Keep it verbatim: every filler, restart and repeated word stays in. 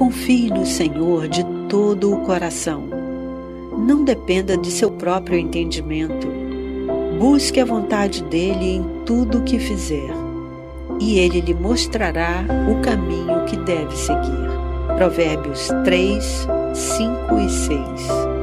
Confie no Senhor de todo o coração. Não dependa de seu próprio entendimento. Busque a vontade dele em tudo o que fizer, e ele lhe mostrará o caminho que deve seguir. Provérbios três, cinco e seis.